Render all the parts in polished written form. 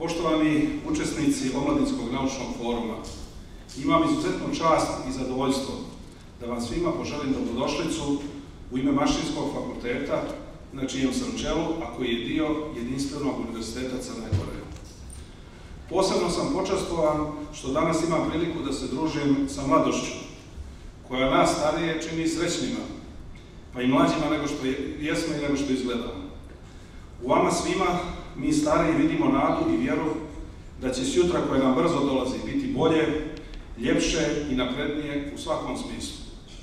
Poštovani učesnici Omladinskog naučnog foruma, imam izuzetnu čast i zadovoljstvo da vam svima poželim dobrodošlicu u ime Mašinskog fakulteta, na čijem sam čelu, a koji je dio Jedinstvenog univerziteta Crne Gore. Posebno sam počastvovan što danas imam priliku da se družim sa mladošću, koja nas starije čini srećnima, pa i mlađima nego što jesmo i nego što izgledamo. U vama svima mi stariji vidimo nadu i vjeru da će sutra koje nam brzo dolazi biti bolje, ljepše i naprednije u svakom smislu.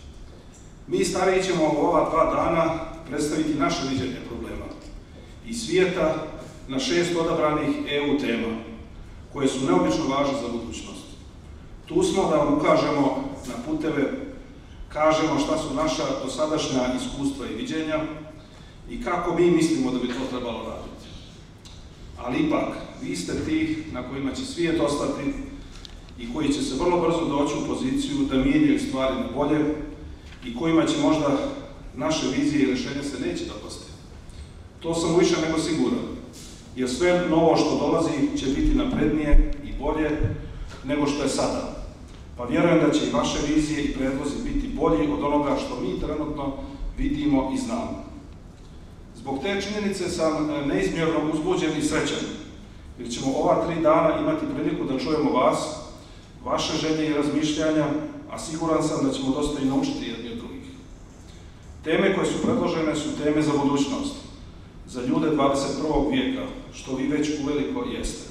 Mi stariji ćemo u ova 2 dana predstaviti naše viđenje problema i svijeta na 6 odabranih EU tema, koje su neobično važne za budućnost. Tu smo da vam ukažemo na puteve, kažemo šta su naša dosadašnja iskustva i viđenja i kako mi mislimo da bi to trebalo raditi. Ali ipak, vi ste ti na kojima će svijet ostati i koji će se vrlo brzo doći u poziciju da mijenjaju stvari na bolje i kojima će možda naše vizije i rješenja se neće dopasti. To sam više nego siguran, jer sve novo što dolazi će biti naprednije i bolje nego što je sada. Pa vjerujem da će i vaše vizije i predlozi biti bolji od onoga što mi trenutno vidimo i znamo. Zbog te činjenice sam neizmjerno uzbuđen i srećan, jer ćemo ova 3 dana imati priliku da čujemo vas, vaše želje i razmišljanja, a siguran sam da ćemo dosta i naučiti jedni od drugih. Teme koje su predložene su teme za budućnost, za ljude 21. vijeka, što vi već uveliko jeste.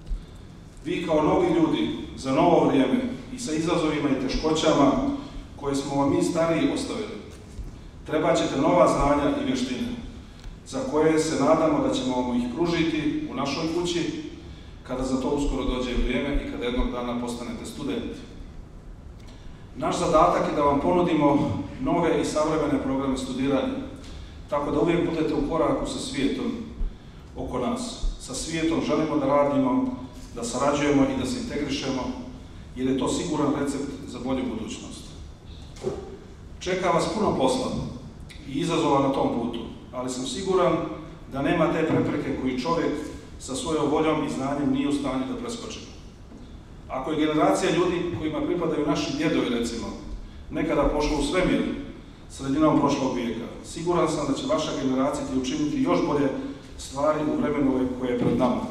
Vi kao novi ljudi za novo vrijeme i sa izazovima i teškoćama koje smo vam mi stariji ostavili, trebat ćete nova znanja i vještine, za koje se nadamo da ćemo vam ih pružiti u našoj kući kada za to uskoro dođe vrijeme i kada jednog dana postanete studenti. Naš zadatak je da vam ponudimo nove i savremene programe studiranja, tako da uvijek budete u koraku sa svijetom oko nas. Sa svijetom želimo da radimo, da sarađujemo i da se integrišemo, jer je to siguran recept za bolju budućnost. Čeka vas puno posla i izazova na tom putu, ali sam siguran da nema te prepreke koju čovjek sa svojom voljom i znanjem nije u stanju da preskoči. Ako je generacija ljudi kojima pripadaju naši djedovi, recimo, nekada pošla u svemir sredinom prošlog vijeka, siguran sam da će vaša generacija učiniti još bolje stvari u vremenu koje je pred nama.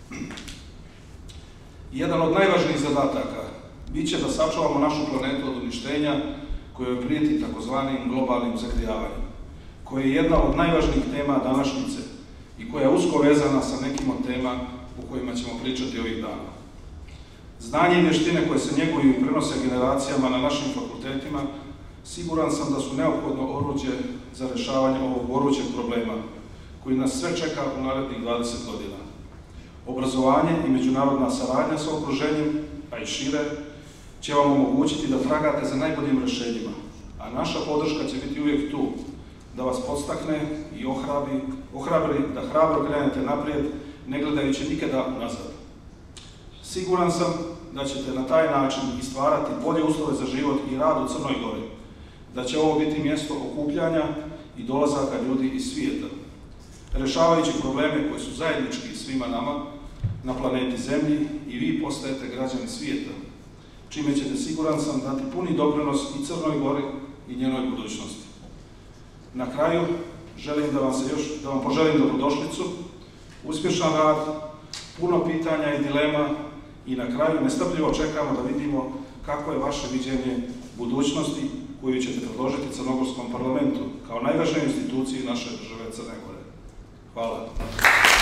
Jedan od najvažnijih zadataka bit će da sačuvamo našu planetu od uništenja koje prijeti takozvanim globalnim zagrijavanjem, koja je jedna od najvažnijih tema današnjice i koja je usko vezana sa nekim od tema o kojima ćemo pričati ovih dana. Znanje i vještine koje se njeguju i prenose generacijama na našim fakultetima, siguran sam da su neophodno oruđe za rješavanje ovog gorućeg problema, koji nas sve čeka u narednih 20 godina. Obrazovanje i međunarodna saradnja sa okruženjem, a i šire, će vam omogućiti da tragate za najboljim rješenjima, a naša podrška će biti uvijek tu, da vas podstakne i ohrabri da hrabro krenete naprijed, ne gledajući nikada nazad. Siguran sam da ćete na taj način i stvarati bolje uslove za život i rad u Crnoj Gori, da će ovo biti mjesto okupljanja i dolazaka ljudi iz svijeta, rješavajući probleme koji su zajednički svima nama na planeti Zemlji i vi postajete građani svijeta, čime ćete, siguran sam, dati puni doprinos i Crnoj Gori i njenoj budućnosti. Na kraju, želim da vam poželim dobrodošlicu, uspješan rad, puno pitanja i dilema i na kraju nestrpljivo čekamo da vidimo kako je vaše viđenje budućnosti koju ćete predložiti Crnogorskom parlamentu kao najvažnijoj instituciji naše države Crne Gore. Hvala.